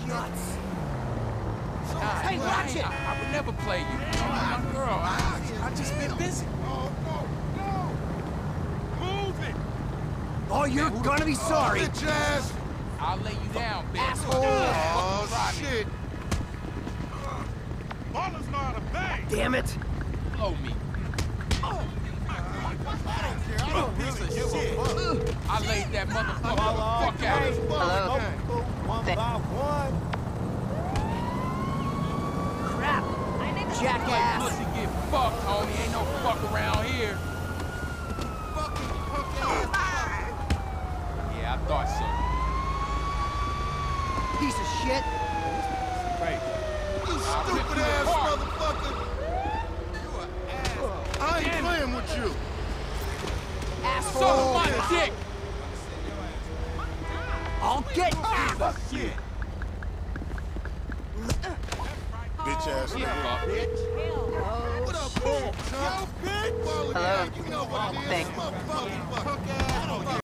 nuts. Hey, watch it! I would never play you. You're my girl. I just been busy. Oh, no, no! Move it! Oh, you're gonna be sorry. Bitch ass! I'll lay you down, bitch. Asshole. Oh, shit! Ballers know how to bang! Damn it. Blow me. I don't piece of shit. I laid that motherfucker the fuck out. Hello? One by one. Crap. Like Jackass. pussy get fucked, homie. Ain't no fuck around here. Yeah, I thought so. Piece of shit. You stupid ass motherfucker! You an ass. I ain't playing with you. Asshole. Suck my dick. I'll get you. Shit. Bitch ass nigga. Bitch. What up, bitch? Yo, bitch! Hello? You know what it is. Thanks. Motherfucking punk ass.